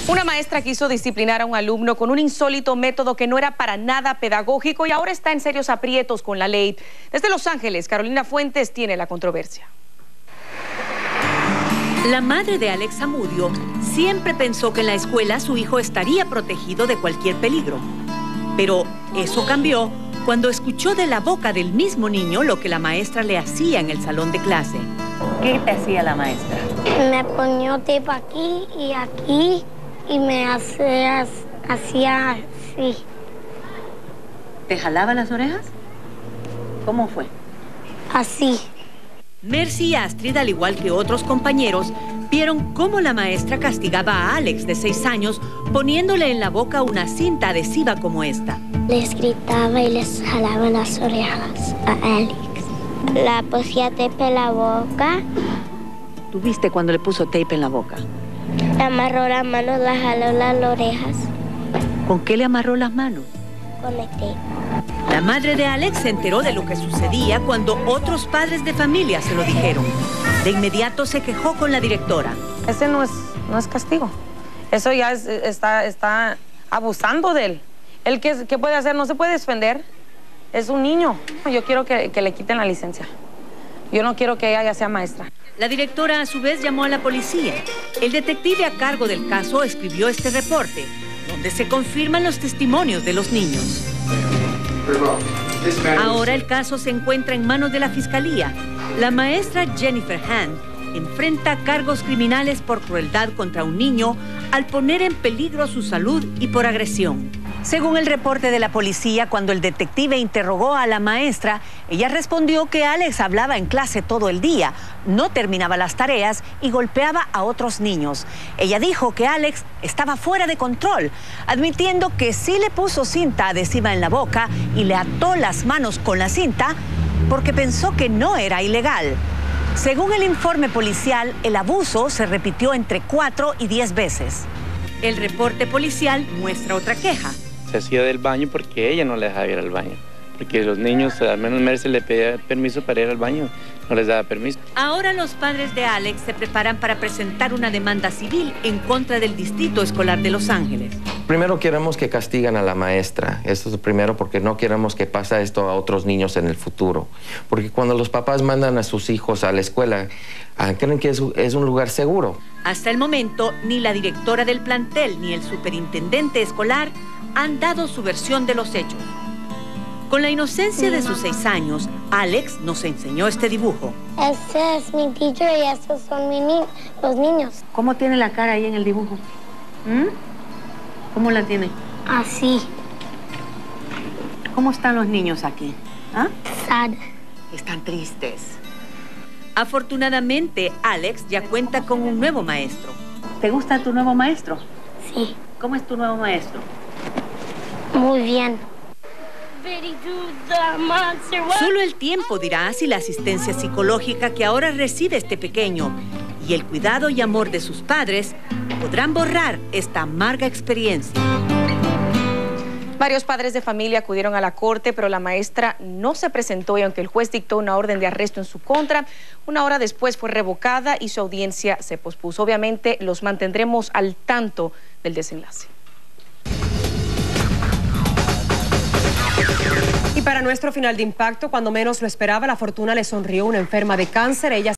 Una maestra quiso disciplinar a un alumno con un insólito método que no era para nada pedagógico y ahora está en serios aprietos con la ley. Desde Los Ángeles, Carolina Fuentes tiene la controversia. La madre de Alex Zamudio siempre pensó que en la escuela su hijo estaría protegido de cualquier peligro. Pero eso cambió cuando escuchó de la boca del mismo niño lo que la maestra le hacía en el salón de clase. ¿Qué te hacía la maestra? Me ponía tape aquí y me hacía así. ¿Te jalaba las orejas? ¿Cómo fue? Así. Mercy y Astrid, al igual que otros compañeros, vieron cómo la maestra castigaba a Alex, de 6 años, poniéndole en la boca una cinta adhesiva como esta. Les gritaba y les jalaba las orejas a Alex. La pusía tape en la boca. ¿Tú viste cuando le puso tape en la boca? Le amarró las manos, la jaló las orejas. ¿Con qué le amarró las manos? Con el tape. La madre de Alex se enteró de lo que sucedía cuando otros padres de familia se lo dijeron. De inmediato se quejó con la directora. Ese no es castigo. Eso ya está abusando de él. ¿Él qué puede hacer? No se puede defender. Es un niño. Yo quiero que le quiten la licencia. Yo no quiero que ella ya sea maestra. La directora a su vez llamó a la policía. El detective a cargo del caso escribió este reporte, donde se confirman los testimonios de los niños. Ahora el caso se encuentra en manos de la fiscalía. La maestra Jennifer Hand enfrenta cargos criminales por crueldad contra un niño al poner en peligro su salud y por agresión. Según el reporte de la policía, cuando el detective interrogó a la maestra, ella respondió que Alex hablaba en clase todo el día, no terminaba las tareas y golpeaba a otros niños. Ella dijo que Alex estaba fuera de control, admitiendo que sí le puso cinta adhesiva en la boca y le ató las manos con la cinta porque pensó que no era ilegal. Según el informe policial, el abuso se repitió entre 4 y 10 veces. El reporte policial muestra otra queja. Se hacía del baño porque ella no le dejaba ir al baño. Porque los niños, al menos Mercy le pedía permiso para ir al baño, no les daba permiso. Ahora los padres de Alex se preparan para presentar una demanda civil en contra del Distrito Escolar de Los Ángeles. Primero queremos que castigan a la maestra. Esto es primero porque no queremos que pase esto a otros niños en el futuro. Porque cuando los papás mandan a sus hijos a la escuela, creen que es un lugar seguro. Hasta el momento, ni la directora del plantel ni el superintendente escolar han dado su versión de los hechos. Con la inocencia de sus 6 años, Alex nos enseñó este dibujo. Ese es mi teacher y estos son los niños. ¿Cómo tiene la cara ahí en el dibujo? ¿Cómo la tiene? Así. ¿Cómo están los niños aquí? ¿Ah? Sad. Están tristes. Afortunadamente, Alex ya cuenta con un nuevo maestro. ¿Te gusta tu nuevo maestro? Sí. ¿Cómo es tu nuevo maestro? Muy bien. Solo el tiempo dirá si la asistencia psicológica que ahora recibe este pequeño y el cuidado y amor de sus padres podrán borrar esta amarga experiencia. Varios padres de familia acudieron a la corte, pero la maestra no se presentó y aunque el juez dictó una orden de arresto en su contra, una hora después fue revocada y su audiencia se pospuso. Obviamente los mantendremos al tanto del desenlace. Y para nuestro final de impacto, cuando menos lo esperaba, la fortuna le sonrió una enferma de cáncer. Ella